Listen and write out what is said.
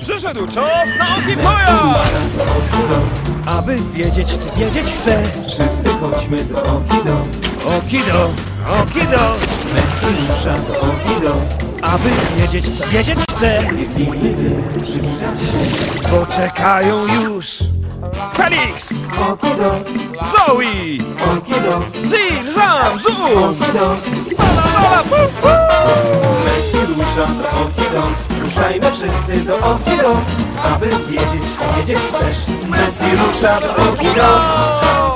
Przyszedł czas na Okipoja! Aby wiedzieć, co wiedzieć chcę. Wszyscy chodźmy do Okido. Okido, Okido. Messi rusza do Okido. Aby wiedzieć, co wiedzieć chcę. Biegnijmy, by przywitać się. Bo czekają już Felix, Okido, Zoe, Okido, Zil, Zam, Zu. Okido. Bala, pu, pu. Messi rusza do Okido. Ruszajmy wszyscy do Okido. Aby wiedzieć, co wiedzieć chcesz. Messi rusza do Okido.